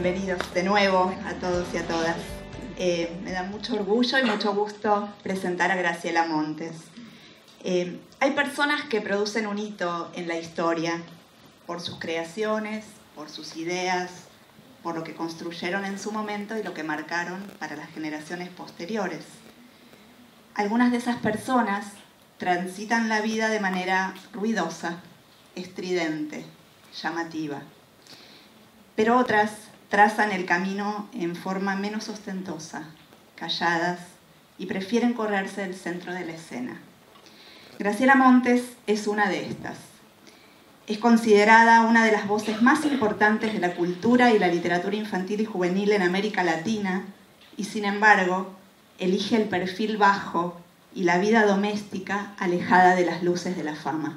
bienvenidos de nuevo a todos y a todas. Me da mucho orgullo y mucho gusto presentar a Graciela Montes. Hay personas que producen un hito en la historia por sus creaciones, por sus ideas, por lo que construyeron en su momento y lo que marcaron para las generaciones posteriores. Algunas de esas personas transitan la vida de manera ruidosa, estridente, llamativa. Pero otras trazan el camino en forma menos ostentosa, calladas, y prefieren correrse del centro de la escena. Graciela Montes es una de estas. Es considerada una de las voces más importantes de la cultura y la literatura infantil y juvenil en América Latina, y sin embargo, elige el perfil bajo y la vida doméstica alejada de las luces de la fama.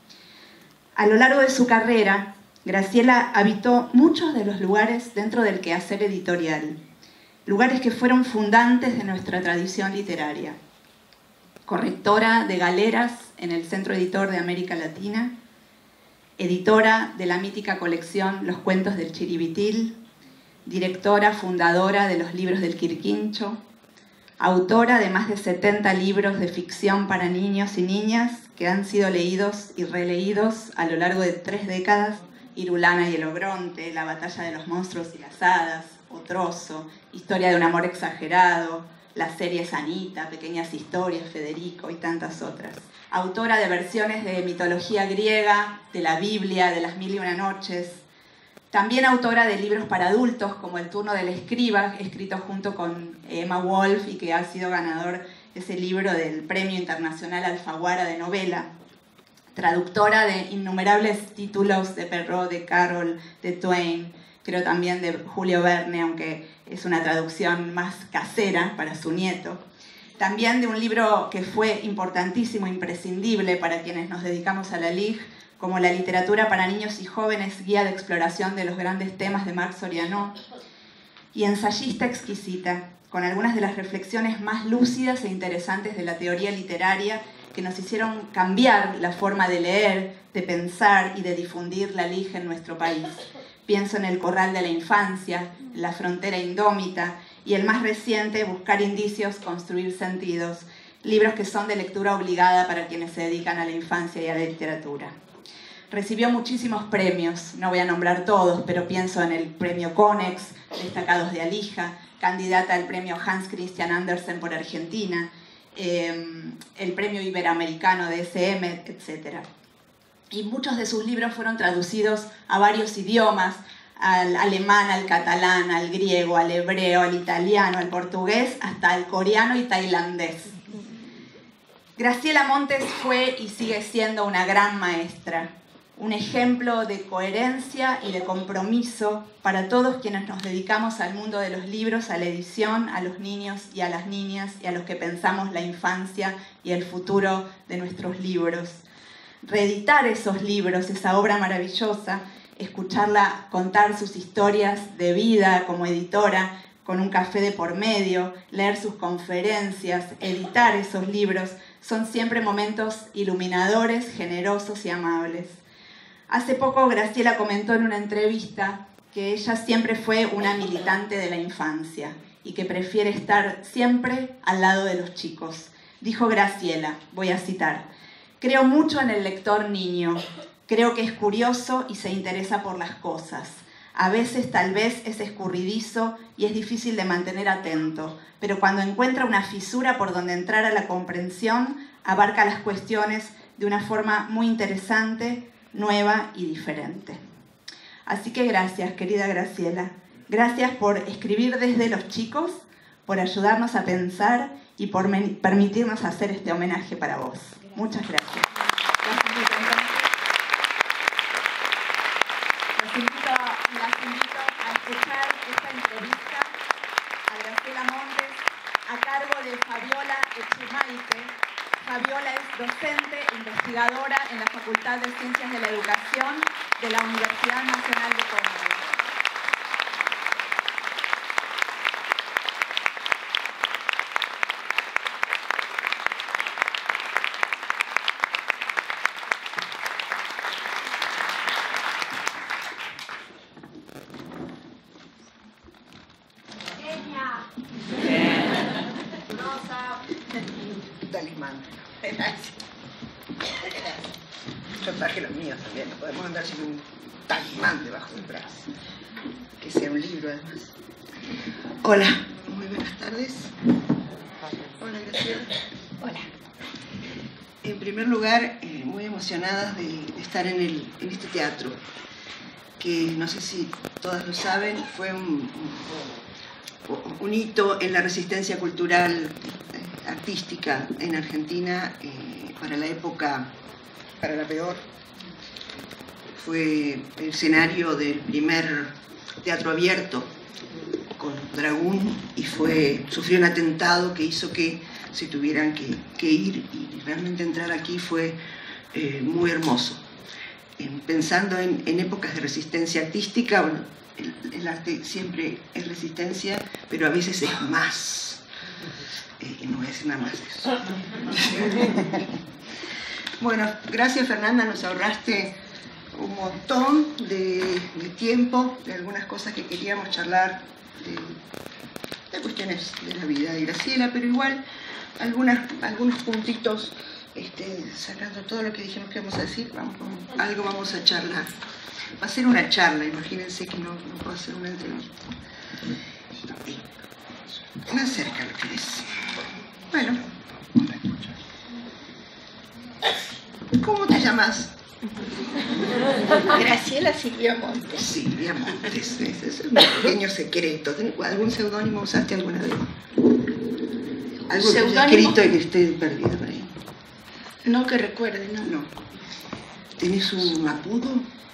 A lo largo de su carrera, Graciela habitó muchos de los lugares dentro del quehacer editorial, lugares que fueron fundantes de nuestra tradición literaria. Correctora de galeras en el Centro Editor de América Latina, editora de la mítica colección Los Cuentos del Chiribitil, directora fundadora de los libros del Quirquincho, autora de más de 70 libros de ficción para niños y niñas que han sido leídos y releídos a lo largo de 3 décadas: Irulana y el Ogronte, La batalla de los monstruos y las hadas, Otrozo, Historia de un amor exagerado, las series Anita, Pequeñas historias, Federico y tantas otras. Autora de versiones de mitología griega, de la Biblia, de las Mil y una noches. También autora de libros para adultos, como El turno del escriba, escrito junto con Emma Wolf y que ha sido ganador ese libro del Premio Internacional Alfaguara de Novela. Traductora de innumerables títulos de Perrault, de Carroll, de Twain, creo también de Julio Verne, aunque es una traducción más casera para su nieto. También de un libro que fue importantísimo, imprescindible para quienes nos dedicamos a la LIG, como La literatura para niños y jóvenes, guía de exploración de los grandes temas de Marc Soriano, y ensayista exquisita, con algunas de las reflexiones más lúcidas e interesantes de la teoría literaria que nos hicieron cambiar la forma de leer, de pensar y de difundir la LIG en nuestro país. Pienso en El corral de la infancia, La frontera indómita y el más reciente, Buscar indicios, construir sentidos, libros que son de lectura obligada para quienes se dedican a la infancia y a la literatura. Recibió muchísimos premios, no voy a nombrar todos, pero pienso en el premio Konex, Destacados de Alija, candidata al premio Hans Christian Andersen por Argentina, el premio Iberoamericano de SM, etc. Y muchos de sus libros fueron traducidos a varios idiomas, al alemán, al catalán, al griego, al hebreo, al italiano, al portugués, hasta al coreano y tailandés. Graciela Montes fue y sigue siendo una gran maestra, un ejemplo de coherencia y de compromiso para todos quienes nos dedicamos al mundo de los libros, a la edición, a los niños y a las niñas y a los que pensamos la infancia y el futuro de nuestros libros. Reeditar esos libros, esa obra maravillosa, escucharla contar sus historias de vida como editora, con un café de por medio, leer sus conferencias, editar esos libros, son siempre momentos iluminadores, generosos y amables. Hace poco Graciela comentó en una entrevista que ella siempre fue una militante de la infancia y que prefiere estar siempre al lado de los chicos. Dijo Graciela, voy a citar: "Creo mucho en el lector niño. Creo que es curioso y se interesa por las cosas. A veces tal vez es escurridizo y es difícil de mantener atento, pero cuando encuentra una fisura por donde entrar a la comprensión, abarca las cuestiones de una forma muy interesante, nueva y diferente". Así que gracias, querida Graciela. Gracias por escribir desde los chicos, por ayudarnos a pensar y por permitirnos hacer este homenaje para vos. Muchas gracias. Las invito a escuchar esta entrevista a Graciela Montes a cargo de Fabiola Echemaite. Fabiola es docente e investigadora en la Facultad de Ciencias de la Educación de la Universidad Nacional de Córdoba. talismán. Gracias. Yo traje los míos también, no podemos andar sin un talismán debajo del brazo. Que sea un libro, además. Hola, muy buenas tardes. Hola, Graciela. Hola. En primer lugar, muy emocionadas de estar en este teatro, que no sé si todas lo saben, fue un hito en la resistencia cultural artística en Argentina para la época, para la peor. Fue el escenario del primer teatro abierto con Dragún y sufrió un atentado que hizo que se tuvieran que ir, y realmente entrar aquí fue muy hermoso. Pensando en épocas de resistencia artística, bueno, el arte siempre es resistencia, pero a veces es más. No voy a decir nada más de eso. Bueno, gracias Fernanda, nos ahorraste un montón de tiempo, de algunas cosas que queríamos charlar, de cuestiones de la vida de Graciela, pero igual algunos puntitos, sacando todo lo que dijimos que vamos a decir, algo vamos a charlar. Va a ser una charla, imagínense que no puedo hacer una entrevista. Más cerca lo que es. Bueno. ¿Cómo te llamas? Graciela Silvia Montes. Silvia Montes, ese es un pequeño secreto. ¿Algún seudónimo usaste alguna vez? ¿Algo que haya escrito y que esté perdido por ahí? No que recuerde, ¿no? No. ¿Tenés un apodo?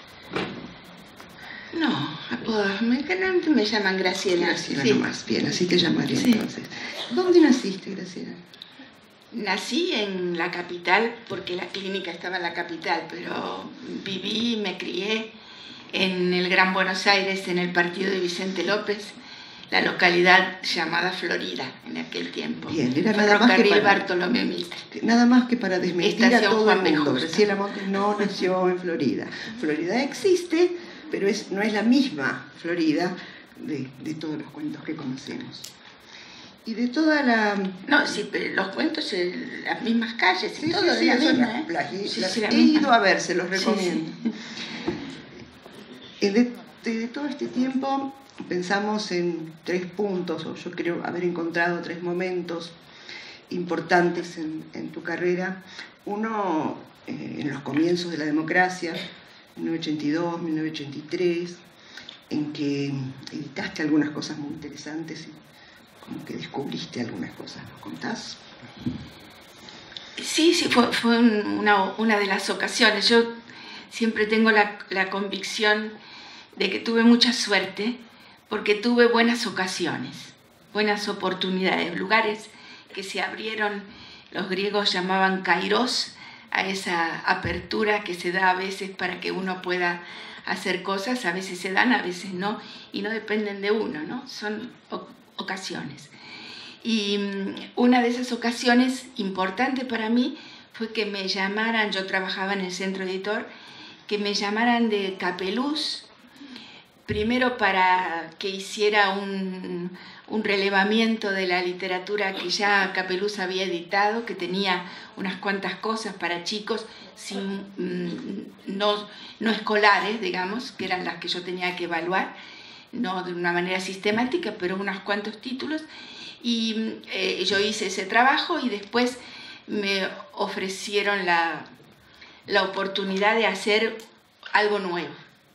No, apodos. Me llaman Graciela. Graciela sí. Nomás, bien, así te llamaría sí. Entonces. ¿Dónde naciste, Graciela? Nací en la capital porque la clínica estaba en la capital, pero viví y me crié en el Gran Buenos Aires, en el partido de Vicente López, la localidad llamada Florida en aquel tiempo. Bien, era nada más que Bartolomé Mitre. Nada más que para desmentir Estación a todo Juan el mundo. B. Justo. Graciela Montes no nació en Florida. Florida existe, pero no es la misma Florida de todos los cuentos que conocemos. Y de toda la... No, sí, pero los cuentos en las mismas calles y sí, todo sí, de la son misma, he ido a ver, se los recomiendo. Sí. De todo este tiempo pensamos en 3 puntos, o yo creo haber encontrado 3 momentos importantes en tu carrera. Uno, en los comienzos de la democracia, 1982, 1983, en que editaste algunas cosas muy interesantes y como que descubriste algunas cosas. ¿Nos contás? Sí, fue una de las ocasiones. Yo siempre tengo la convicción de que tuve mucha suerte porque tuve buenas ocasiones, buenas oportunidades, lugares que se abrieron, los griegos llamaban kairos, a esa apertura que se da a veces para que uno pueda hacer cosas, a veces se dan, a veces no, y no dependen de uno, ¿no? Son ocasiones. Y una de esas ocasiones importante para mí fue que me llamaran, yo trabajaba en el centro editor, que me llamaran de Capeluz, primero para que hiciera un relevamiento de la literatura que ya Capeluz había editado, que tenía unas cuantas cosas para chicos no escolares, digamos, que eran las que yo tenía que evaluar, no de una manera sistemática, pero unos cuantos títulos. Y yo hice ese trabajo y después me ofrecieron la oportunidad de hacer algo nuevo.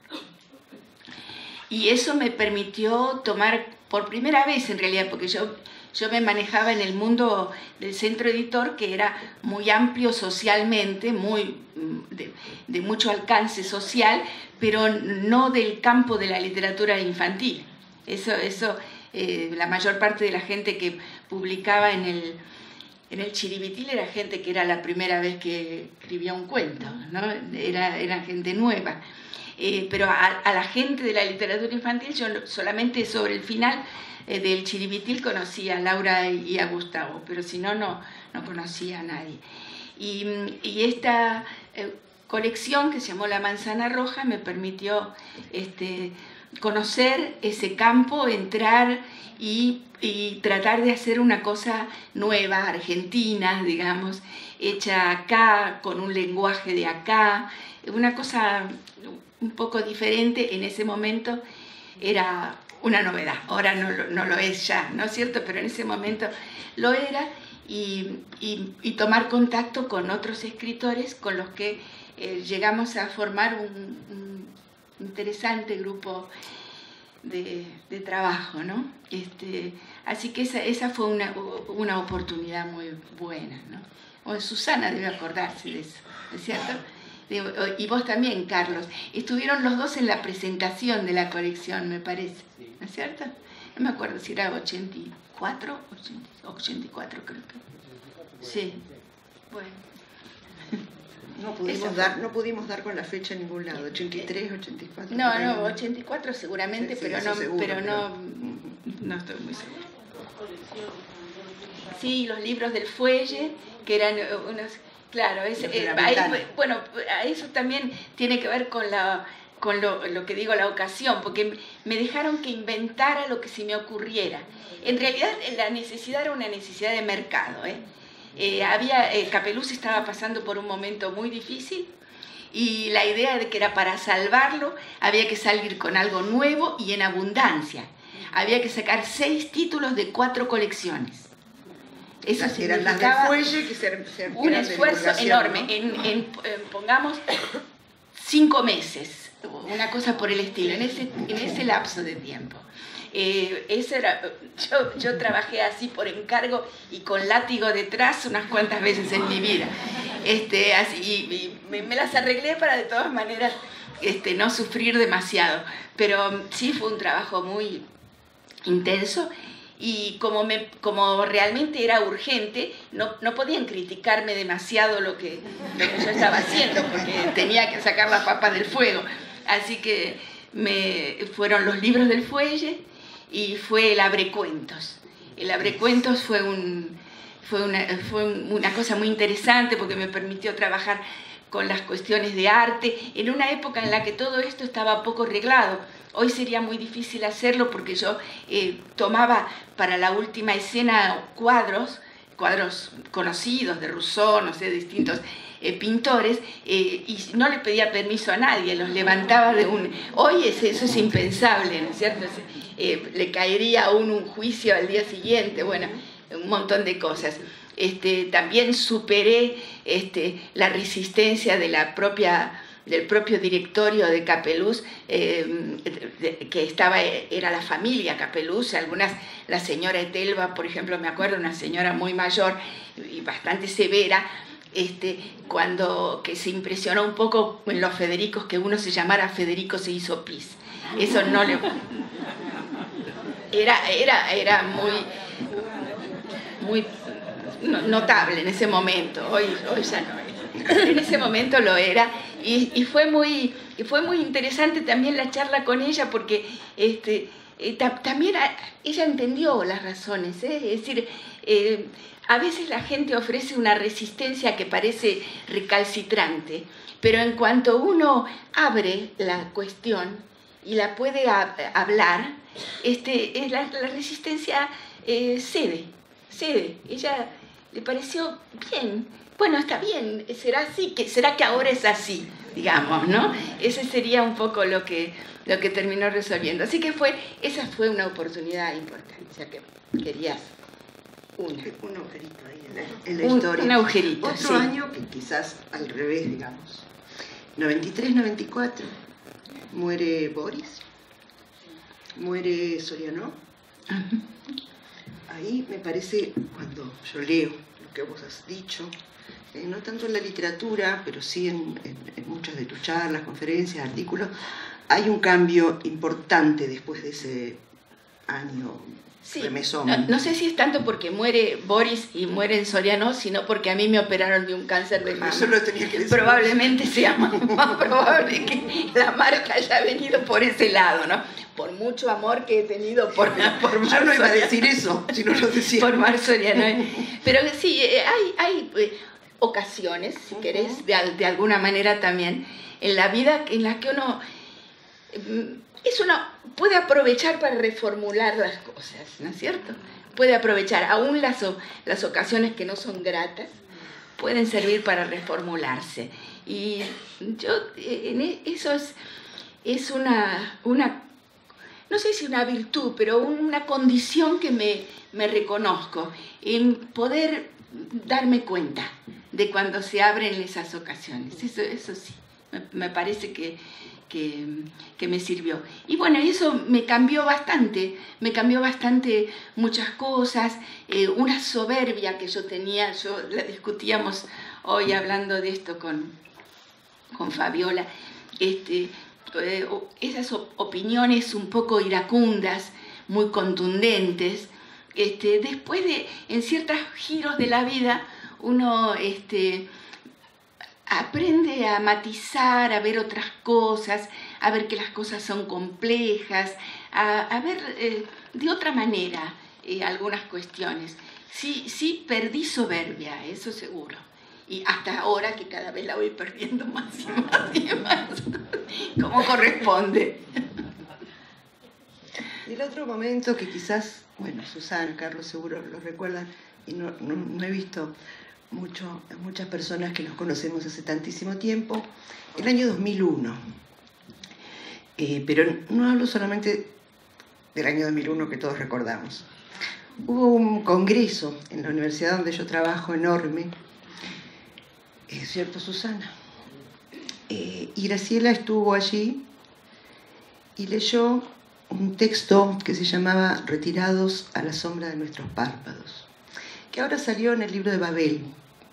Y eso me permitió tomar, por primera vez en realidad, porque yo me manejaba en el mundo del centro editor, que era muy amplio socialmente, de mucho alcance social, pero no del campo de la literatura infantil. Eso la mayor parte de la gente que publicaba en el Chiribitil era gente que era la primera vez que escribía un cuento, ¿no? Era gente nueva. Pero a la gente de la literatura infantil, yo solamente sobre el final del Chiribitil conocía a Laura y a Gustavo, pero si no conocía a nadie. Y esta colección que se llamó La Manzana Roja me permitió conocer ese campo, entrar y tratar de hacer una cosa nueva, argentina, digamos, hecha acá, con un lenguaje de acá, una cosa un poco diferente. En ese momento era una novedad, ahora no lo es ya, ¿no es cierto? Pero en ese momento lo era, y tomar contacto con otros escritores con los que llegamos a formar un interesante grupo de trabajo, ¿no? Así que esa fue una oportunidad muy buena, ¿no? O Susana debe acordarse de eso, ¿no es cierto? Y vos también, Carlos. Estuvieron los dos en la presentación de la colección, me parece, ¿no es cierto? No me acuerdo si era 84, 84 creo que. Sí, bueno. No pudimos dar con la fecha en ningún lado, 83, 84. No, 84 seguramente, sí, pero no estoy muy segura. Sí, los libros del Fuelle, que eran unos... Claro, bueno, eso también tiene que ver con lo que digo, la ocasión, porque me dejaron que inventara lo que se me ocurriera. En realidad la necesidad era una necesidad de mercado, Capeluz estaba pasando por un momento muy difícil, y la idea de que era para salvarlo había que salir con algo nuevo y en abundancia. Había que sacar 6 títulos de 4 colecciones. Eso eran las del Fuelle, que se un esfuerzo enorme, ¿no? Pongamos 5 meses, una cosa por el estilo, en ese lapso de tiempo. Yo trabajé así por encargo y con látigo detrás unas cuantas veces en mi vida. Y me las arreglé para de todas maneras no sufrir demasiado. Pero sí fue un trabajo muy intenso, y como realmente era urgente, no podían criticarme demasiado lo que yo estaba haciendo, porque tenía que sacar las papas del fuego. Así que fueron los libros del Fuelle y fue el Abrecuentos. El Abrecuentos fue una cosa muy interesante, porque me permitió trabajar con las cuestiones de arte en una época en la que todo esto estaba poco arreglado. Hoy sería muy difícil hacerlo, porque yo tomaba para la última escena cuadros conocidos de Rousseau, no sé, de distintos pintores, y no le pedía permiso a nadie, los levantaba de un... Hoy eso es impensable, ¿no es cierto? Le caería a uno un juicio al día siguiente, bueno, un montón de cosas. También superé la resistencia de del propio directorio de Capeluz, que era la familia Capeluz, la señora Etelva, por ejemplo, me acuerdo, una señora muy mayor y bastante severa, que se impresionó un poco en los Federicos, que uno se llamara Federico se hizo pis. Eso no le... Era muy notable en ese momento. Hoy ya no es. En ese momento lo era, y fue muy interesante también la charla con ella, porque también ella entendió las razones, Es decir, a veces la gente ofrece una resistencia que parece recalcitrante, pero en cuanto uno abre la cuestión y la puede hablar, la resistencia cede. Ella le pareció bien. Bueno, está bien, será que ahora es así, digamos, ¿no? Ese sería un poco lo que terminó resolviendo. Así que esa fue una oportunidad importante, o sea que querías un agujerito ahí en la historia. Un agujerito, Otro sí. año que quizás al revés, digamos. 93-94, muere Boris, muere Soriano. Ahí me parece, cuando yo leo lo que vos has dicho, no tanto en la literatura, pero sí en muchas de tus charlas, conferencias, artículos, hay un cambio importante después de ese año. Sí, no sé si es tanto porque muere Boris y muere Soriano, sino porque a mí me operaron de un cáncer de mama. Eso lo tenía que decir. Probablemente sea más probable que la marca haya venido por ese lado, ¿no? Por mucho amor que he tenido por Mar Yo no iba a decir eso, si no lo decía. Por Mar Soriano. Pero sí, hay ocasiones, si querés, de alguna manera también, en la vida en la que uno puede aprovechar para reformular las cosas, ¿no es cierto? Puede aprovechar, aún las ocasiones que no son gratas, pueden servir para reformularse. Y eso es una, no sé si una virtud, pero una condición que me reconozco, en poder darme cuenta de cuando se abren esas ocasiones. Eso sí, me parece que me sirvió. Y bueno, eso me cambió bastante muchas cosas, una soberbia que yo tenía, la discutíamos hoy hablando de esto con Fabiola, esas opiniones un poco iracundas, muy contundentes, después en ciertos giros de la vida, uno aprende a matizar, a ver otras cosas, a ver que las cosas son complejas, a ver de otra manera algunas cuestiones. Sí perdí soberbia, eso seguro. Y hasta ahora que cada vez la voy perdiendo más y más y más, como corresponde. Y el otro momento que quizás, bueno, Susana, Carlos seguro lo recuerdan, y no he visto muchas personas que nos conocemos hace tantísimo tiempo, el año 2001. Pero no hablo solamente del año 2001 que todos recordamos. Hubo un congreso en la universidad donde yo trabajo enorme, ¿es cierto, Susana? Y Graciela estuvo allí y leyó un texto que se llamaba Retirados a la sombra de nuestros párpados, que ahora salió en el libro de Babel,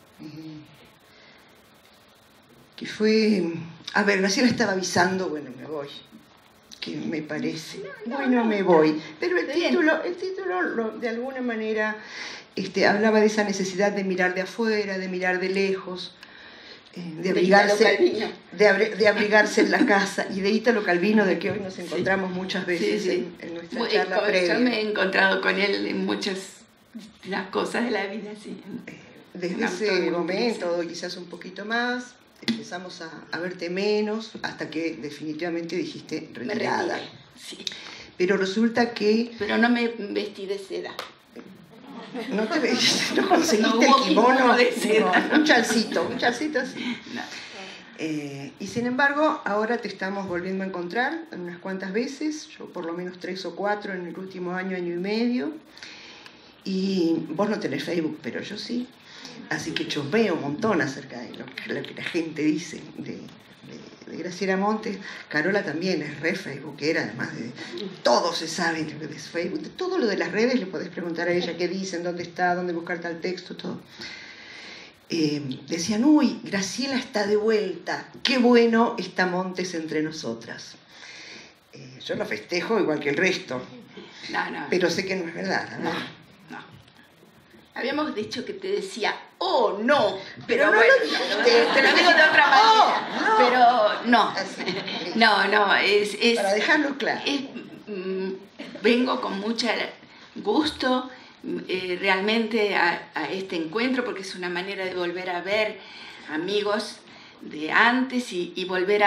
que fue... A ver, Graciela estaba avisando, bueno, me voy, que me parece, me voy, pero el título de alguna manera hablaba de esa necesidad de mirar de afuera, de mirar de lejos, de abrigarse en la casa, y de Ítalo Calvino, del que hoy nos encontramos muchas veces en nuestra charla previa. Yo me he encontrado con él en muchas de las cosas de la vida, sí. Desde ese momento, quizás un poquito más, empezamos a verte menos, hasta que definitivamente dijiste retirada. Sí. Pero resulta que... Pero no me vestí de seda. No conseguiste el kimono de seda. Un chalcito así. No. Y sin embargo, ahora te estamos volviendo a encontrar unas cuantas veces, yo por lo menos 3 o 4 en el último año y medio. Y vos no tenés Facebook, pero yo sí. Así que chopeo un montón acerca de lo que la gente dice de Graciela Montes. Carola también es re facebookera, además de todo se sabe de Facebook. De todo lo de las redes le podés preguntar a ella qué dicen, dónde está, dónde buscar tal texto, todo. Decían, uy, Graciela está de vuelta, qué bueno está Montes entre nosotras. Yo lo festejo igual que el resto, pero sé que no es verdad, ¿no? Habíamos dicho que te decía, oh, no, pero no bueno, lo dijiste, te lo digo de otra manera, no. Pero no, Así, no, es para dejarlo claro. Vengo con mucho gusto realmente a este encuentro, porque es una manera de volver a ver amigos de antes y volver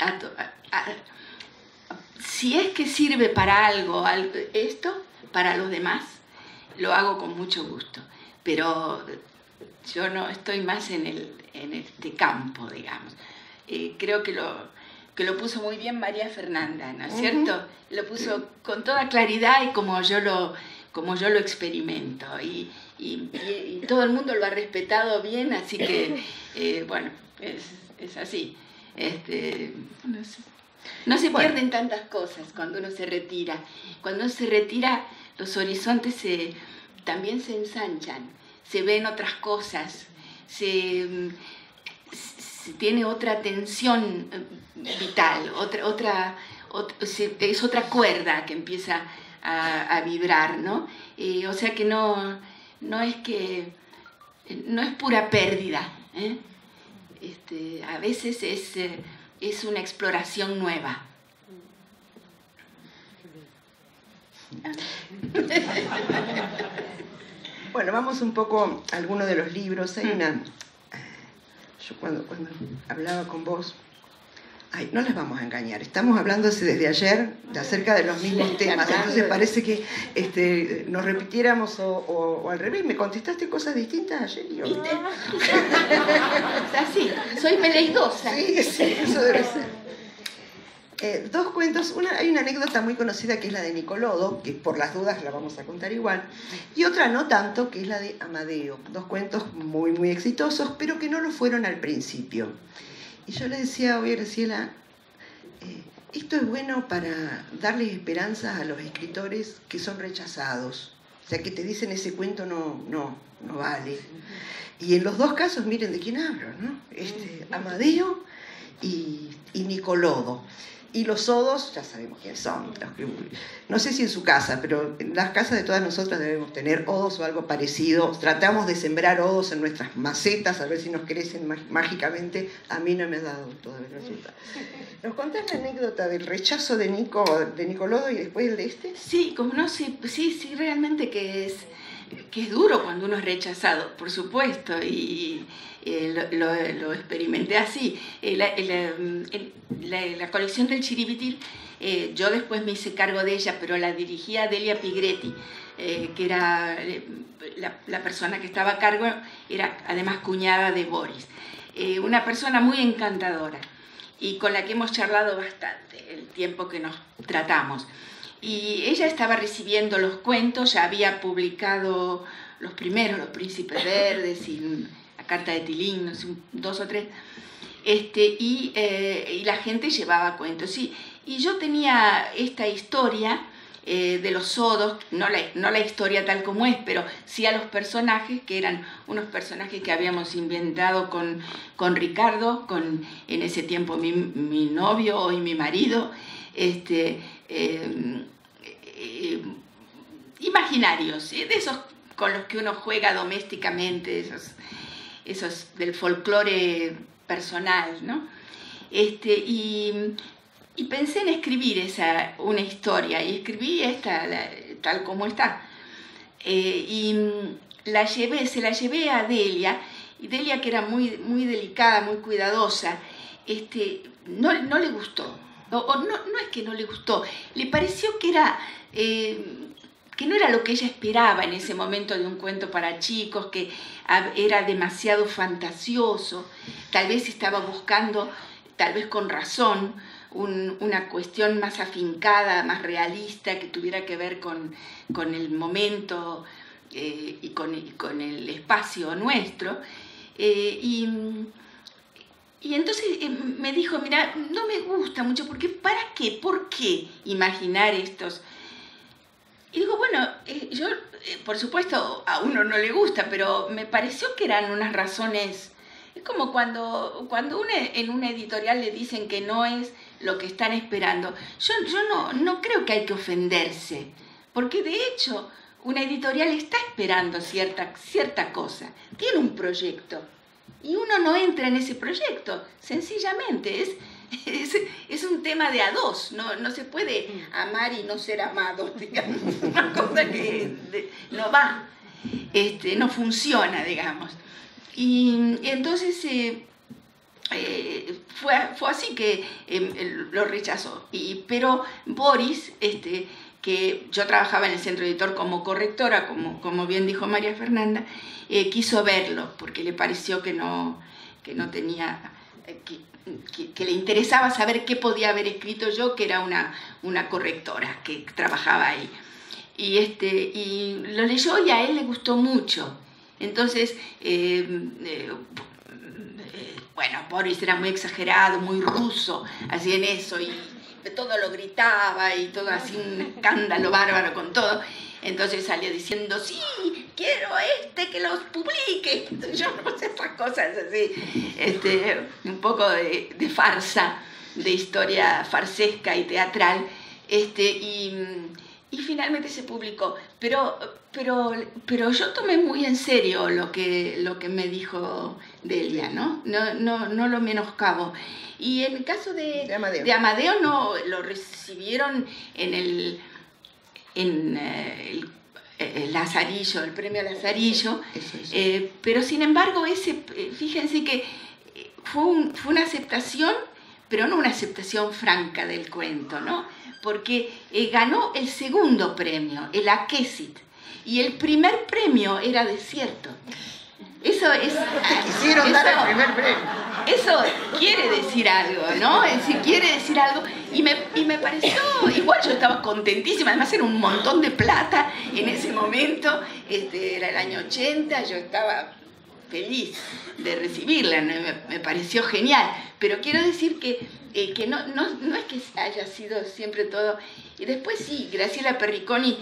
si es que sirve para algo esto, para los demás, lo hago con mucho gusto. Pero yo no estoy más en este campo, digamos. Creo que lo puso muy bien María Fernanda, ¿no es cierto? Lo puso con toda claridad y como yo lo experimento. Y todo el mundo lo ha respetado bien, así que, bueno, es así. No se pierden tantas cosas cuando uno se retira. Cuando uno se retira, los horizontes también se ensanchan, se ven otras cosas, se tiene otra tensión vital, es otra cuerda que empieza a vibrar, ¿no? O sea que no es pura pérdida, ¿eh? A veces es una exploración nueva. Bueno, vamos un poco a alguno de los libros. Hay yo cuando hablaba con vos, Ay, no les vamos a engañar, estamos hablando desde ayer acerca de los mismos temas, entonces parece que nos repitiéramos o al revés. Me contestaste cosas distintas ayer y hoy. ¿Viste? Así, soy meleidosa. Sí, eso debe ser. Dos cuentos, hay una anécdota muy conocida que es la de Nicolodo, que por las dudas la vamos a contar igual, y otra no tanto, que es la de Amadeo. Dos cuentos muy, muy exitosos, pero que no lo fueron al principio. Y yo le decía hoy a Graciela, esto es bueno para darles esperanzas a los escritores que son rechazados. O sea, que te dicen ese cuento no vale. Y en los dos casos, miren de quién hablo, ¿no? Amadeo y Nicolodo. Y los odos, ya sabemos quiénes son. No sé si en su casa, pero en las casas de todas nosotras debemos tener odos o algo parecido. Tratamos de sembrar odos en nuestras macetas, a ver si nos crecen mágicamente. A mí no me ha dado todavía el resultado. ¿Nos contás la anécdota del rechazo de Nicolodo y después el de este? Sí, como no sé, sí, realmente que es duro cuando uno es rechazado, por supuesto, y lo experimenté así. La colección del Chiribitil, yo después me hice cargo de ella, pero la dirigía Delia Pigretti, que era la persona que estaba a cargo, era además cuñada de Boris. Una persona muy encantadora y con la que hemos charlado bastante el tiempo que nos tratamos. Y ella estaba recibiendo los cuentos, ya había publicado los primeros, Los Príncipes Verdes y La Carta de Tilín, no sé, 2 o 3, y la gente llevaba cuentos. Y yo tenía esta historia de los odos, no la historia tal como es, pero sí a los personajes, que eran unos personajes que habíamos inventado con Ricardo, en ese tiempo mi novio, hoy mi marido, imaginarios, de esos con los que uno juega domésticamente, esos del folclore personal, ¿no? Y pensé en escribir una historia, y escribí esta tal como está. Y se la llevé a Delia, y Delia, que era muy, muy delicada, muy cuidadosa, no le gustó. No es que no le gustó, le pareció que no era lo que ella esperaba en ese momento de un cuento para chicos, que era demasiado fantasioso. Tal vez estaba buscando, tal vez con razón, una cuestión más afincada, más realista, que tuviera que ver con el momento y con el espacio nuestro. Y entonces me dijo, mira, no me gusta mucho, porque ¿para qué? ¿Por qué imaginar estos? Y digo, bueno, yo, por supuesto, a uno no le gusta, pero me pareció que eran unas razones. Es como cuando en una editorial le dicen que no es lo que están esperando. Yo no creo que hay que ofenderse, porque de hecho una editorial está esperando cierta cosa, tiene un proyecto. Y uno no entra en ese proyecto, sencillamente es un tema de a dos, no se puede amar y no ser amado, digamos, una cosa que no va, no funciona, digamos. Y entonces fue así que lo rechazó. Pero Boris, que yo trabajaba en el centro editor como correctora, como bien dijo María Fernanda, quiso verlo porque le pareció que no tenía, que le interesaba saber qué podía haber escrito yo, que era una correctora que trabajaba ahí. Y lo leyó y a él le gustó mucho. Entonces, bueno, Boris era muy exagerado, muy ruso, así en eso, y todo lo gritaba y todo así, un escándalo bárbaro con todo. Entonces salía diciendo, sí, quiero que los publique. Entonces, yo no sé, esas cosas así, un poco de farsa, de historia farsesca y teatral, y finalmente se publicó. Pero yo tomé muy en serio lo que me dijo Delia, ¿no? No lo menoscabo. Y en el caso de Amadeo no lo recibieron en el Lazarillo, el premio Lazarillo, pero sin embargo fíjense que fue una aceptación, pero no una aceptación franca del cuento, ¿no? Porque ganó el segundo premio, el Aquesit, y el primer premio era Desierto. Eso es... Quisieron dar el primer premio. Eso quiere decir algo, ¿no? Es decir, quiere decir algo. Y me pareció, igual yo estaba contentísima, además era un montón de plata en ese momento, era el año 80, yo estaba feliz de recibirla, me pareció genial. Pero quiero decir que no es que haya sido siempre todo. Y después sí, Graciela Perriconi,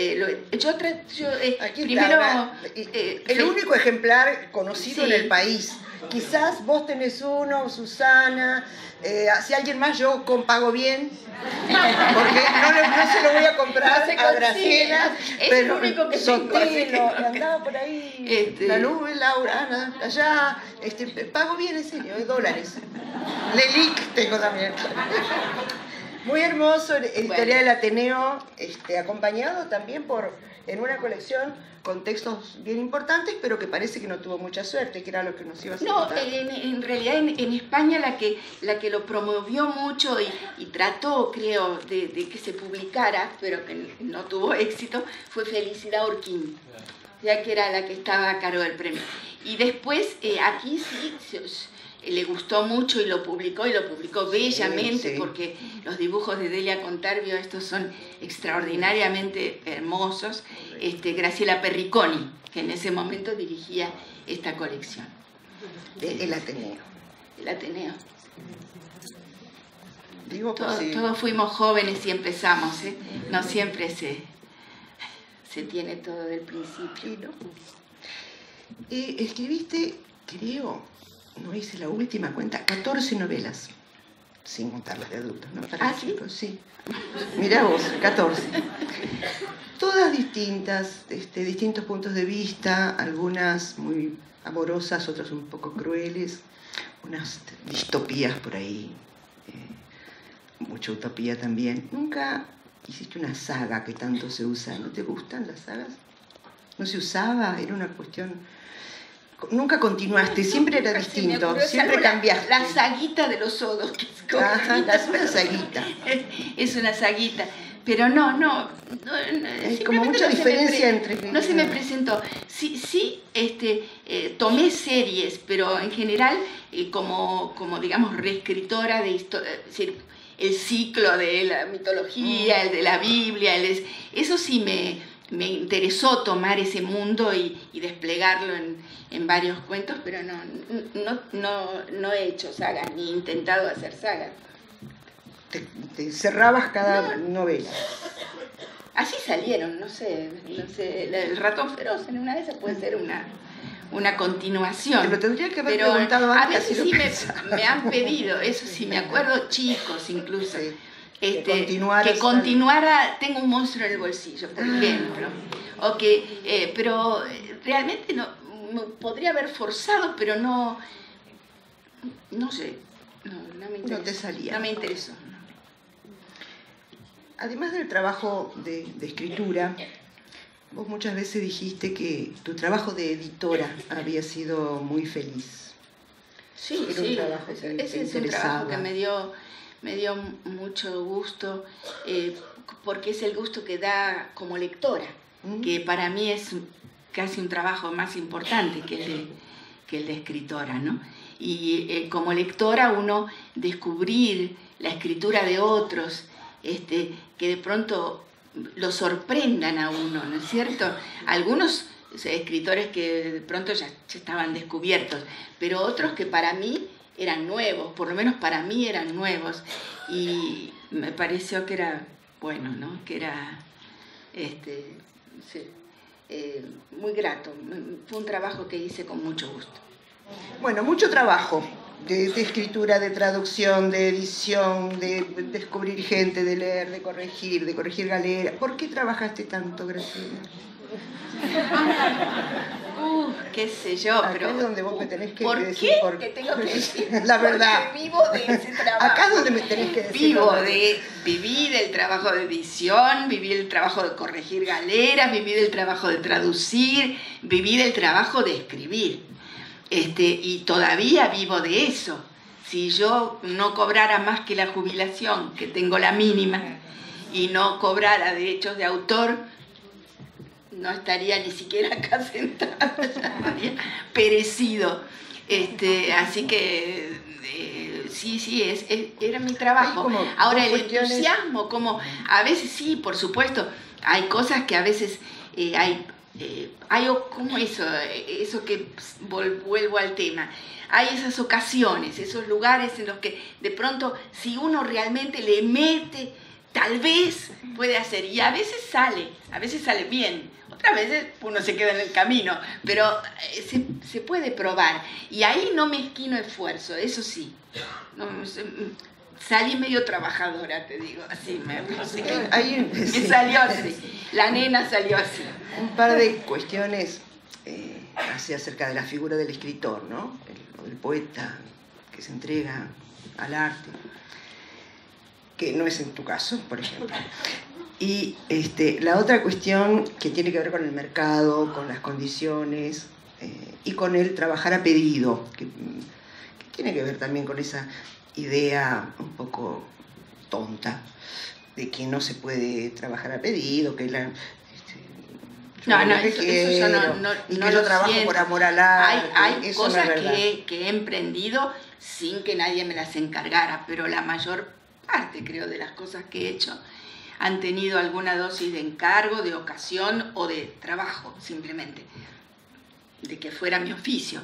Aquí primero... está, el único ejemplar conocido en el país. Quizás vos tenés uno, Susana, si alguien más yo pago bien, porque no se lo voy a comprar a Graciela, es pero el único que Sotelo, andaba por ahí, la nube, Laura, Ana, allá, pago bien en serio, $, Lelic tengo también. Muy hermoso, Editorial del Ateneo, acompañado también en una colección con textos bien importantes, pero que parece que no tuvo mucha suerte, que era lo que nos iba a hacer. No, en realidad en España la que lo promovió mucho y trató, creo, de que se publicara, pero que no tuvo éxito, fue Felicidad Orquín, ya que era la que estaba a cargo del premio. Y después aquí sí le gustó mucho y lo publicó bellamente, sí. Porque los dibujos de Delia Contarvio, estos son extraordinariamente hermosos. Graciela Perriconi, que en ese momento dirigía esta colección. El Ateneo. El Ateneo. Digo, sí. Todos fuimos jóvenes y empezamos, ¿eh? No siempre se tiene todo del principio, ¿no? Escribiste, creo, no hice la última cuenta, 14 novelas, sin contar las de adultos, ¿no? Para chicos, sí. Mirá vos, 14. Todas distintas, distintos puntos de vista, algunas muy amorosas, otras un poco crueles, unas distopías por ahí, mucha utopía también. Nunca hiciste una saga que tanto se usa, ¿no te gustan las sagas? ¿No se usaba? Era una cuestión... Nunca continuaste, siempre era distinto, siempre cambiaste. La saguita de los odos. Ajá, es una saguita. Es una saguita. Pero no hay como mucha diferencia entre... No se me presentó. Sí, tomé series, pero en general como digamos, reescritora de historia, es decir, el ciclo de la mitología, el de la Biblia, eso sí me interesó tomar ese mundo y desplegarlo en varios cuentos, pero no he hecho sagas, ni he intentado hacer sagas. Te cerrabas cada novela. Así salieron, no sé, El ratón feroz en una de esas puede ser una continuación. Te lo tendría que haber preguntado antes. A veces sí me han pedido, eso sí, me acuerdo, chicos incluso. Sí. Que continuara Tengo un monstruo en el bolsillo, por ejemplo. Pero realmente no podría haber forzado, pero no sé, no me interesó. No te salía. No me interesó. Además del trabajo de escritura, vos muchas veces dijiste que tu trabajo de editora había sido muy feliz. Sí, ese es un trabajo que me dio mucho gusto, porque es el gusto que da como lectora, que para mí es casi un trabajo más importante que el de escritora, ¿no? Y como lectora uno descubrir la escritura de otros, que de pronto lo sorprendan a uno, ¿no es cierto? Algunos escritores que de pronto ya estaban descubiertos, pero otros que para mí eran nuevos, por lo menos para mí eran nuevos, y me pareció que era bueno, ¿no? Que era muy grato. Fue un trabajo que hice con mucho gusto. Bueno, mucho trabajo de escritura, de traducción, de edición, de descubrir gente, de leer, de corregir galera. ¿Por qué trabajaste tanto, Graciela? Qué sé yo, acá pero... es donde vos me tenés que ¿por decir... ¿Por qué tengo que decir? La verdad. Porque vivo de ese trabajo. Acá es donde me tenés que decir. Viví del trabajo de edición, viví el trabajo de corregir galeras, viví del trabajo de traducir, viví del trabajo de escribir. Y todavía vivo de eso, Si yo no cobrara más que la jubilación, que tengo la mínima, y no cobrara derechos de autor, no estaría ni siquiera acá sentada, ya habría perecido. Así que sí, era mi trabajo. Ahora el entusiasmo, como a veces sí, por supuesto, hay cosas que a veces hay como eso que vuelvo al tema. Hay esas ocasiones, esos lugares en los que de pronto si uno realmente le mete, tal vez puede hacer, y a veces sale bien, otras veces uno se queda en el camino, pero se puede probar, y ahí no mezquino esfuerzo, eso sí. Salí medio trabajadora, te digo, así me salió así, la nena salió así. Un par de cuestiones así acerca de la figura del escritor, ¿no? El poeta que se entrega al arte, que no es en tu caso, por ejemplo. Y la otra cuestión que tiene que ver con el mercado, con las condiciones y con el trabajar a pedido, que tiene que ver también con esa idea un poco tonta de que no se puede trabajar a pedido, que la... eso yo no y que yo trabajo por amor al arte. Hay cosas que he emprendido sin que nadie me las encargara, pero la mayor parte, creo, de las cosas que he hecho han tenido alguna dosis de encargo, de ocasión o de trabajo, simplemente, de que fuera mi oficio.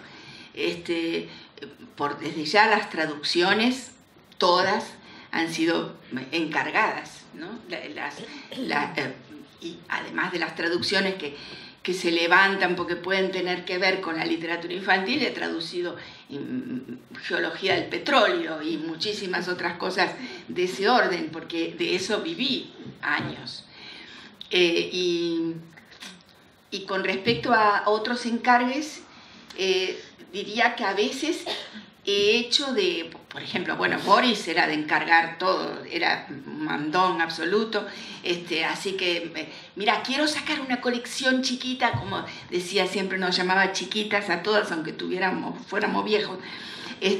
Desde ya las traducciones, todas han sido encargadas, ¿no? Y además de las traducciones que se levantan porque pueden tener que ver con la literatura infantil, he traducido Geología del Petróleo y muchísimas otras cosas de ese orden, porque de eso viví años. Y con respecto a otros encargues, diría que a veces he hecho por ejemplo, Boris era de encargar todo, era un mandón absoluto, así que, mira, quiero sacar una colección chiquita, como decía siempre, nos llamaba chiquitas a todas, aunque fuéramos viejos, y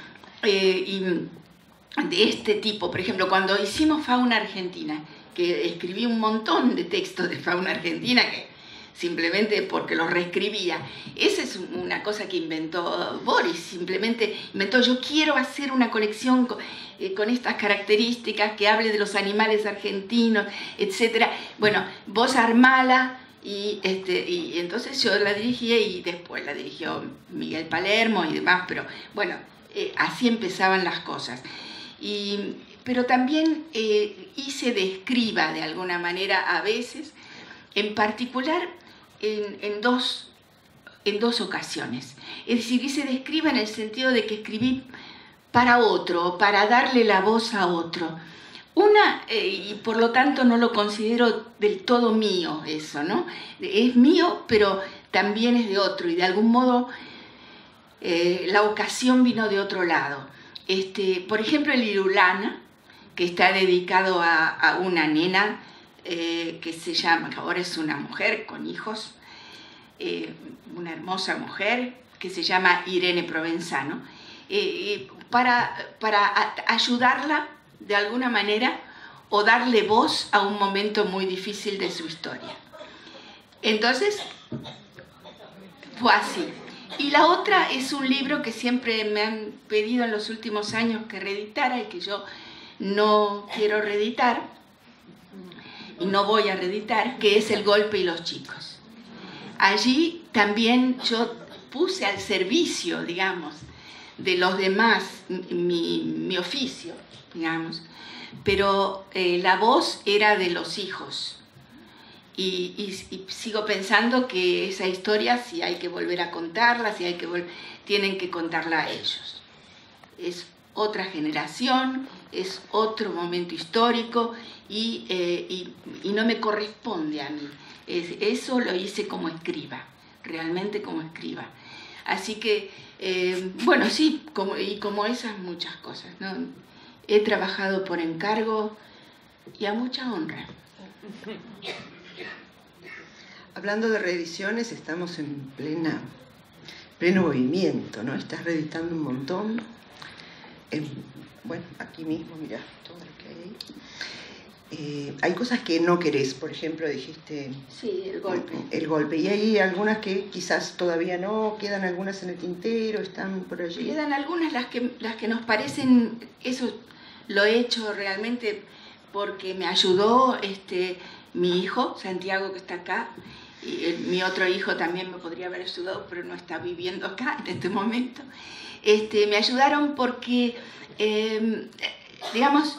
de este tipo, por ejemplo, cuando hicimos Fauna Argentina, que escribí un montón de textos de Fauna Argentina, que simplemente porque los reescribía. Esa es una cosa que inventó Boris, simplemente inventó, yo quiero hacer una colección con estas características, que hable de los animales argentinos, etc. Bueno, vos armala, y entonces yo la dirigí y después la dirigió Miguel Palermo y demás, pero bueno, así empezaban las cosas. Pero también hice de escriba de alguna manera a veces, en particular en dos ocasiones. Es decir, hice de escriba en el sentido de que escribí para otro, para darle la voz a otro. Y por lo tanto no lo considero del todo mío eso, ¿no? Es mío, pero también es de otro, y de algún modo la ocasión vino de otro lado. Por ejemplo, el Irulana, que está dedicado a una nena que se llama, que ahora es una mujer con hijos, una hermosa mujer que se llama Irene Provenzano, para ayudarla de alguna manera o darle voz a un momento muy difícil de su historia. Entonces, fue así. Y la otra es un libro que siempre me han pedido en los últimos años que reeditara y que yo no quiero reeditar, y no voy a reeditar, que es El golpe y los chicos. Allí también yo puse al servicio, digamos, de los demás mi oficio, digamos, pero la voz era de los hijos. Y sigo pensando que esa historia, si hay que volver a contarla, tienen que contarla a ellos. Es otra generación, es otro momento histórico y no me corresponde a mí. Eso lo hice como escriba, realmente como escriba. Así que, bueno, sí, como esas muchas cosas, ¿no? He trabajado por encargo y a mucha honra. Hablando de reediciones, estamos en pleno movimiento, ¿no? Estás reeditando un montón. bueno, aquí mismo, mirá, todo lo que hay ahí. Hay cosas que no querés, por ejemplo, dijiste... Sí, el golpe. El golpe. Y hay algunas que quizás todavía no, quedan algunas en el tintero, están por allí. Quedan algunas las que nos parecen, eso lo he hecho realmente porque me ayudó mi hijo, Santiago, que está acá, y mi otro hijo también me podría haber ayudado, pero no está viviendo acá en este momento. Me ayudaron porque, digamos,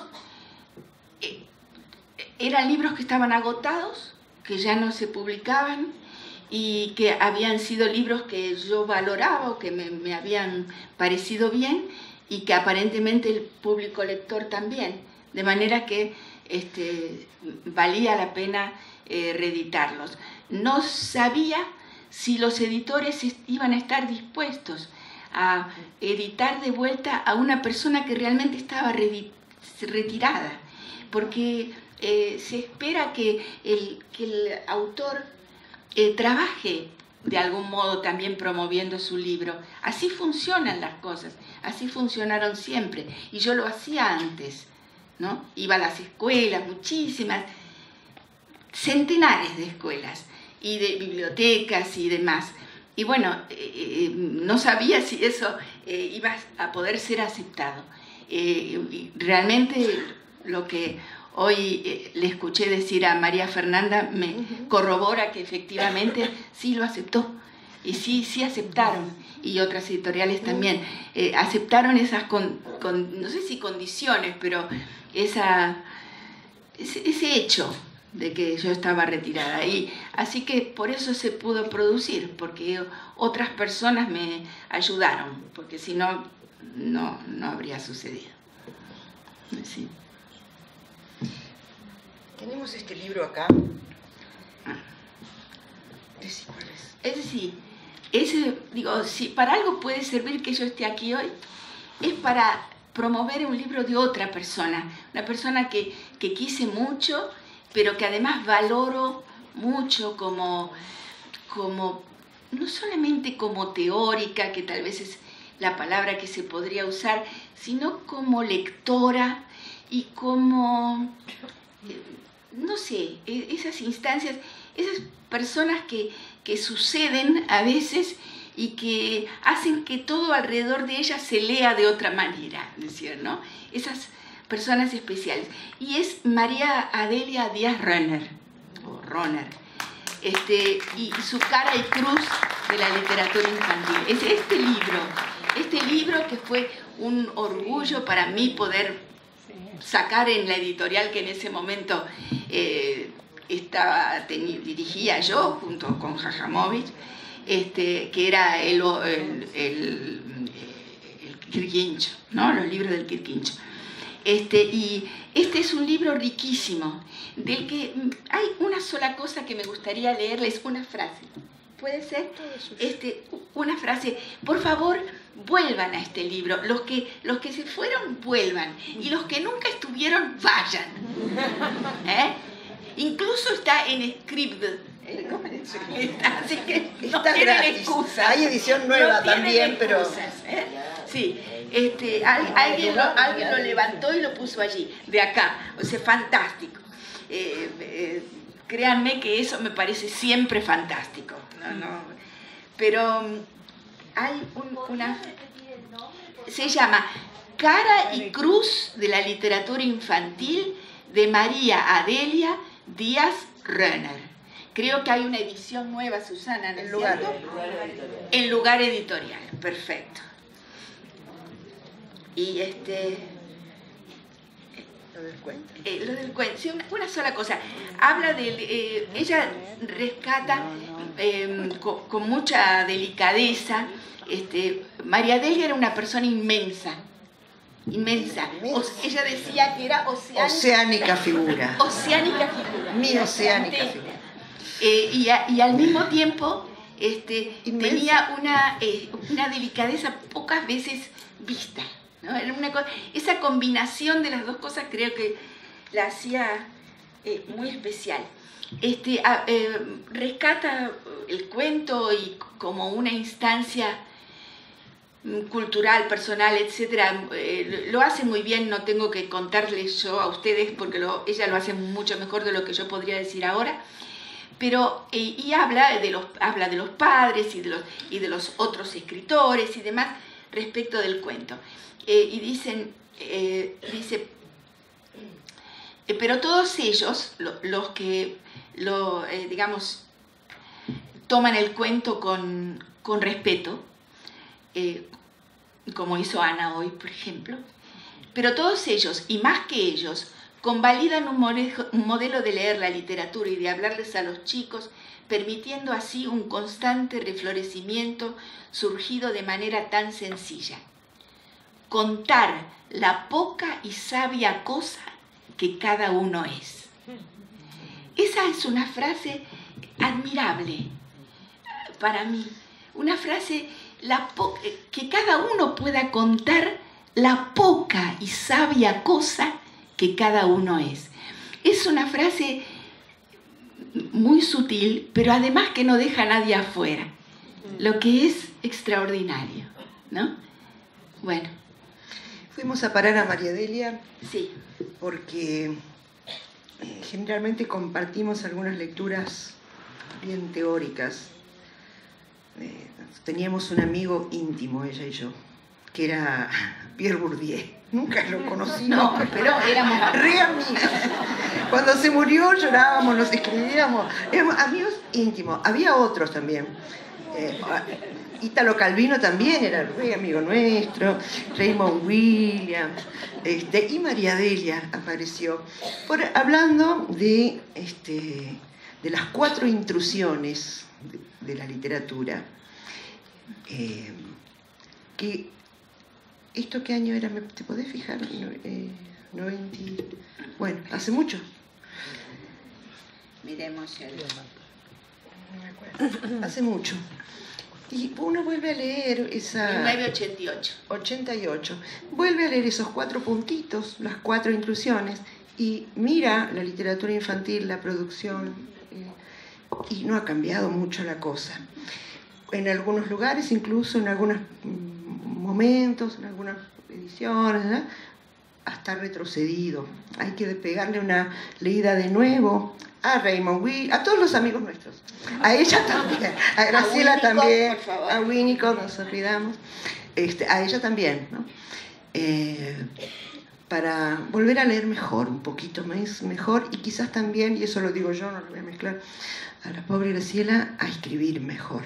eran libros que estaban agotados, que ya no se publicaban y que habían sido libros que yo valoraba o que me habían parecido bien y que aparentemente el público lector también, de manera que valía la pena reeditarlos. No sabía si los editores iban a estar dispuestos a editar de vuelta a una persona que realmente estaba retirada, porque se espera que el autor trabaje de algún modo también promoviendo su libro. Así funcionan las cosas, así funcionaron siempre, y yo lo hacía antes, ¿no? Iba a las escuelas, muchísimas, centenares de escuelas y de bibliotecas y demás. Y bueno, no sabía si eso iba a poder ser aceptado. Y realmente lo que hoy le escuché decir a María Fernanda me corrobora que efectivamente sí lo aceptó. Y sí aceptaron, y otras editoriales también, aceptaron esas, no sé si condiciones, pero ese hecho de que yo estaba retirada. Y así que por eso se pudo producir, porque otras personas me ayudaron, porque si no, no habría sucedido. Sí. Tenemos este libro acá. Decí cuál es. Digo, si para algo puede servir que yo esté aquí hoy, es para promover un libro de otra persona, una persona que quise mucho, pero que además valoro mucho como no solamente como teórica, que tal vez es la palabra que se podría usar, sino como lectora y como, no sé, esas instancias, esas personas que suceden a veces y que hacen que todo alrededor de ellas se lea de otra manera, ¿decir, no? Esas personas especiales. Y es María Adelia Díaz Rohner, y su cara y cruz de la literatura infantil. Es este libro que fue un orgullo para mí poder sacar en la editorial que en ese momento dirigía yo junto con Jajamovich, que era el Quirquincho, ¿no? Los libros del Quirquincho. Y este es un libro riquísimo, del que hay una sola cosa que me gustaría leerles, una frase. ¿Puede ser? Una frase. Por favor, vuelvan a este libro. Los que se fueron, vuelvan. Y los que nunca estuvieron, vayan. Incluso está en Scribd. Así que no tienen excusas. Hay edición nueva también, pero... Sí, alguien lo levantó y lo puso allí, de acá. O sea, fantástico. Créanme que eso me parece siempre fantástico. Pero hay una... Se llama Cara y Cruz de la literatura infantil de María Adelia Díaz Rohner. Creo que hay una edición nueva, Susana, ¿no es cierto? En Lugar Editorial, perfecto. Y Lo del cuento. Lo del cuento, sí, una sola cosa. Habla de... ella rescata con mucha delicadeza. María Adelia era una persona inmensa. Ella decía que era oceánica figura. Oceánica figura. Mi oceánica figura. Y al mismo tiempo tenía una delicadeza pocas veces vista, ¿no? Era esa combinación de las dos cosas creo que la hacía muy especial. Rescata el cuento y como una instancia cultural, personal, etcétera, lo hace muy bien. No tengo que contarles yo a ustedes porque ella lo hace mucho mejor de lo que yo podría decir ahora. Pero y habla de los padres y de los otros escritores y demás respecto del cuento. Y dice, pero todos ellos, los que digamos toman el cuento con respeto, como hizo Ana hoy, por ejemplo, pero todos ellos, y más que ellos, convalidan un modelo de leer la literatura y de hablarles a los chicos, permitiendo así un constante reflorecimiento surgido de manera tan sencilla. Contar la poca y sabia cosa que cada uno es. Esa es una frase admirable para mí, una frase que cada uno pueda contar la poca y sabia cosa que cada uno es. Es una frase muy sutil, pero además que no deja a nadie afuera, lo que es extraordinario, ¿no? Bueno. Fuimos a parar a María Delia, sí, porque generalmente compartimos algunas lecturas bien teóricas. Teníamos un amigo íntimo, ella y yo, que era Pierre Bourdieu. Nunca lo conocí, no, pero éramos re amigos. Cuando se murió llorábamos, nos escribíamos, éramos amigos íntimos. Había otros también. Ítalo Calvino también era re amigo nuestro, Raymond Williams, y María Delia apareció hablando de las 4 intrusiones de la literatura. ¿Esto qué año era? ¿Te podés fijar? 90... Bueno, hace mucho. Miremos el... No me acuerdo. Hace mucho. Y uno vuelve a leer esa... 1988. 88. Vuelve a leer esos 4 puntitos, las 4 intrusiones, y mira la literatura infantil, la producción, y no ha cambiado mucho la cosa. En algunos lugares, incluso en algunos momentos, en algunas ediciones, ¿no?, hasta retrocedido. Hay que pegarle una leída de nuevo a Raymond Will, a todos los amigos nuestros, a ella también, a Graciela también, a Winnicott, nos olvidamos, a ella también, ¿no? Para volver a leer mejor, un poquito más mejor, y quizás también, y eso lo digo yo, no lo voy a mezclar, a la pobre Graciela a escribir mejor.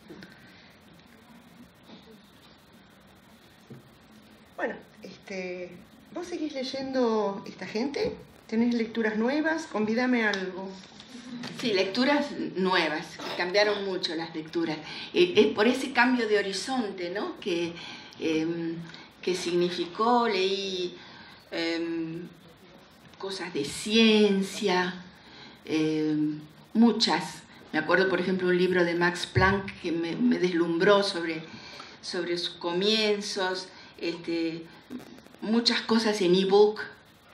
Bueno, ¿vos seguís leyendo esta gente? ¿Tenés lecturas nuevas? Convídame a algo. Sí, lecturas nuevas, cambiaron mucho las lecturas. Es por ese cambio de horizonte, ¿no?, que significó. Leí cosas de ciencia, muchas. Me acuerdo, por ejemplo, un libro de Max Planck que me deslumbró sobre sus comienzos. Muchas cosas en ebook,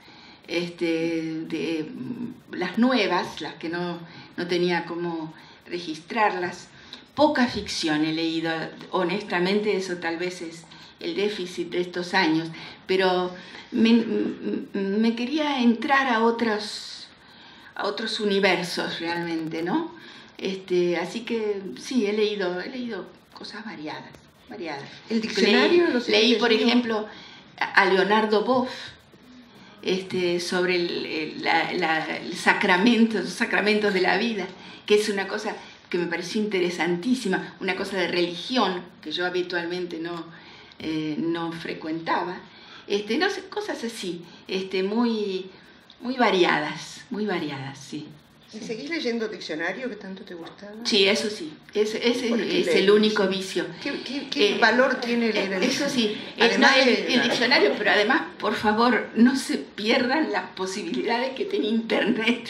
de las nuevas, las que no tenía cómo registrarlas. Poca ficción he leído, honestamente, eso tal vez es el déficit de estos años, pero me quería entrar a otros universos realmente, ¿no? Así que sí, he leído cosas variadas. ¿El diccionario? Leí, por ejemplo, a Leonardo Boff, sobre el sacramento, los sacramentos de la vida, que es una cosa que me pareció interesantísima, una cosa de religión que yo habitualmente no frecuentaba, no sé, cosas así, muy variadas, sí. ¿Y seguís leyendo diccionario que tanto te gustaba? Sí, eso sí, ese es el único vicio. ¿Qué valor tiene leer el Eso sí, además el diccionario, pero además, por favor, no se pierdan las posibilidades que tiene Internet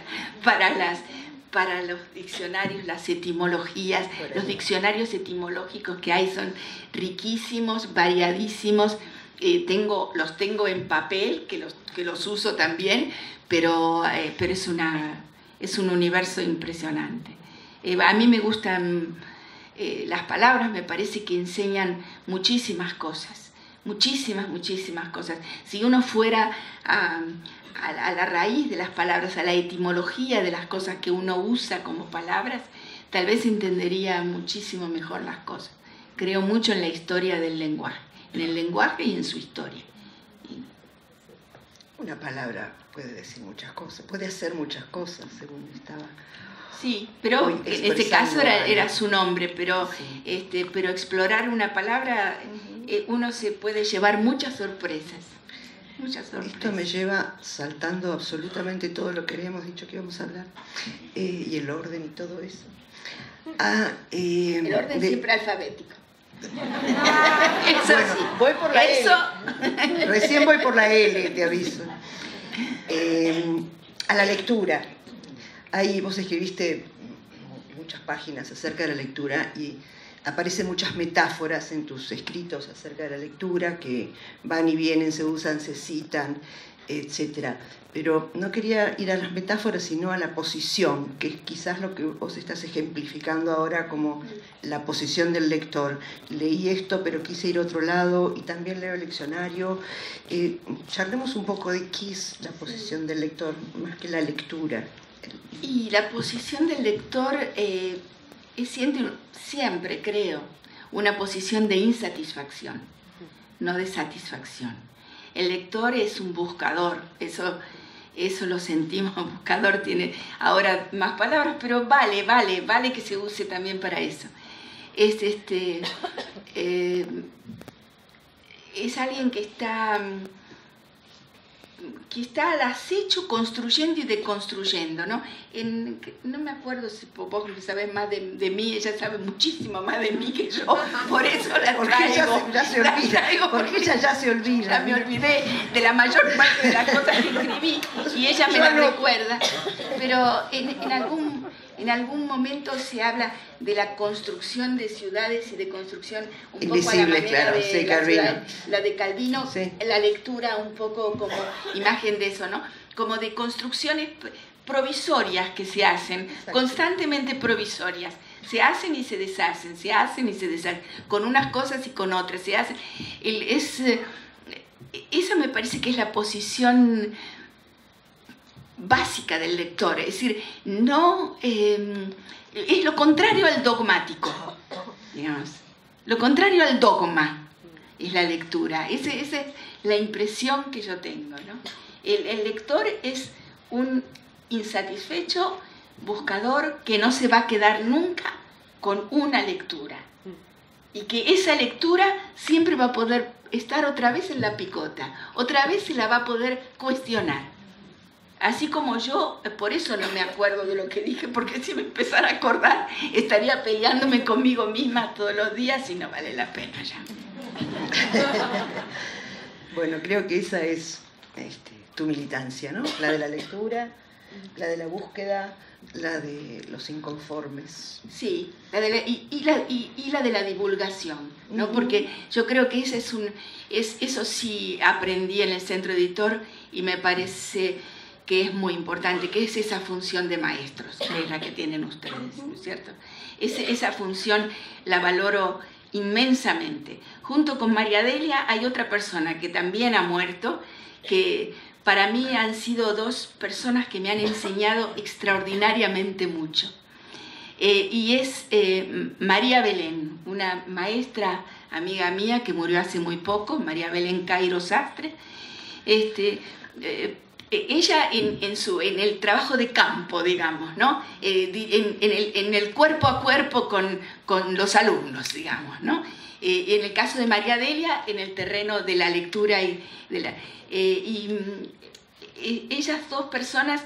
para los diccionarios, las etimologías. Los diccionarios etimológicos que hay son riquísimos, variadísimos. Los tengo en papel, que los uso también, pero es un universo impresionante. A mí me gustan las palabras me parece que enseñan muchísimas cosas, muchísimas cosas. Si uno fuera a la raíz de las palabras, a la etimología de las cosas que uno usa como palabras, tal vez entendería muchísimo mejor las cosas. Creo mucho en la historia del lenguaje, en el lenguaje y en su historia. Una palabra puede decir muchas cosas, puede hacer muchas cosas, según estaba. Sí, pero en este caso era su nombre, pero, sí. Pero explorar una palabra, uno se puede llevar muchas sorpresas. Esto me lleva saltando absolutamente todo lo que habíamos dicho que íbamos a hablar, y el orden y todo eso. El orden siempre alfabético. Eso bueno, sí. Voy por la L. Recién voy por la L, te aviso. A la lectura. Ahí vos escribiste muchas páginas acerca de la lectura y aparecen muchas metáforas en tus escritos acerca de la lectura que van y vienen, se usan, se citan, etc. Pero no quería ir a las metáforas, sino a la posición, que es quizás lo que vos estás ejemplificando ahora como la posición del lector. Leí esto, pero quise ir a otro lado, y también leo el leccionario. Charlemos un poco de qué es la posición del lector, más que la lectura. Y la posición del lector es siempre, creo, una posición de insatisfacción, no de satisfacción. El lector es un buscador, eso lo sentimos, buscador tiene ahora más palabras, pero vale que se use también para eso. Es alguien que está al acecho, construyendo y deconstruyendo, ¿no? No me acuerdo si vos sabés más de mí, ella sabe muchísimo más de mí que yo, por eso la traigo. Porque ella ya se olvida. Ya me olvidé de la mayor parte de las cosas que escribí y ella me las recuerda. Pero en algún momento se habla de la construcción de ciudades y de construcción un poco a la manera de la de Calvino, sí. La lectura un poco como imagen de eso, ¿no? Como de construcciones provisorias que se hacen, exacto. Constantemente provisorias. Se hacen y se deshacen, se hacen y se deshacen, con unas cosas y con otras. Se hacen. Esa me parece que es la posición básica del lector, es decir, no es lo contrario al dogmático, digamos. Lo contrario al dogma es la lectura. Esa es la impresión que yo tengo, ¿no? El lector es un insatisfecho buscador que no se va a quedar nunca con una lectura y que esa lectura siempre va a poder estar otra vez en la picota, otra vez se la va a poder cuestionar. Así como yo, por eso no me acuerdo de lo que dije, porque si me empezara a acordar estaría peleándome conmigo misma todos los días y no vale la pena ya. Bueno, creo que esa es tu militancia, ¿no? La de la lectura, la de la búsqueda, la de los inconformes. Sí, la de la divulgación, ¿no? Porque yo creo que ese eso sí aprendí en el Centro Editor y me parece que es muy importante, que es esa función de maestros, que es la que tienen ustedes, ¿no es cierto? Esa función la valoro inmensamente. Junto con María Delia hay otra persona que también ha muerto, que para mí han sido dos personas que me han enseñado extraordinariamente mucho. Y es María Belén, una maestra amiga mía que murió hace muy poco, María Belén Cairo Sastre. Ella en el trabajo de campo, digamos, ¿no? En el cuerpo a cuerpo con los alumnos, digamos, ¿no? En el caso de María Delia, en el terreno de la lectura ellas dos personas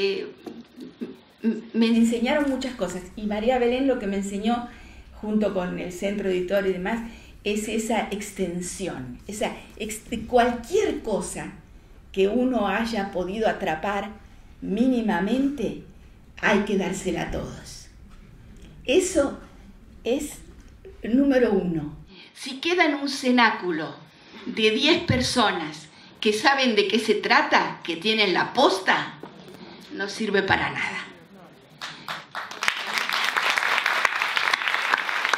me enseñaron muchas cosas, y María Belén lo que me enseñó, junto con el Centro Editor y demás, es esa extensión, cualquier cosa que uno haya podido atrapar mínimamente, hay que dársela a todos. Eso es número uno. Si queda en un cenáculo de 10 personas que saben de qué se trata, que tienen la posta, no sirve para nada.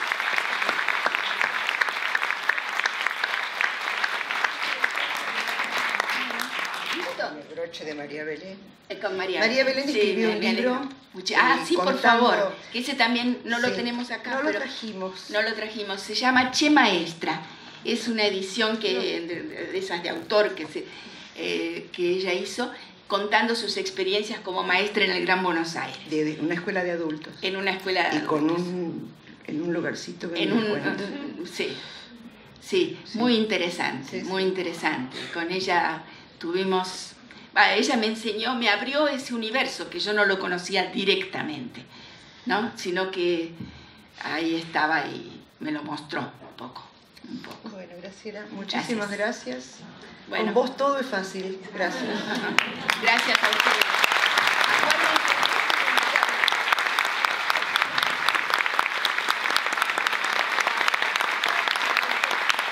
esto? El broche de María Belén. Con María Belén escribió un libro. Sí, por favor, que ese también no lo Sí, tenemos acá. no lo pero trajimos. No lo trajimos. Se llama Che Maestra. Es una edición de esas de autor que ella hizo, contando sus experiencias como maestra en el Gran Buenos Aires. De una escuela de adultos. En una escuela de adultos. En un lugarcito que sí, muy interesante, muy interesante. Con ella tuvimos... ella me enseñó, me abrió ese universo que yo no lo conocía directamente, ¿no? Sino que ahí estaba y me lo mostró un poco. Bueno, Graciela, muchísimas gracias. Bueno. Con vos todo es fácil. Gracias. Gracias a ustedes.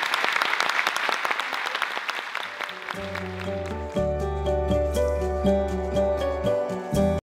Thank you.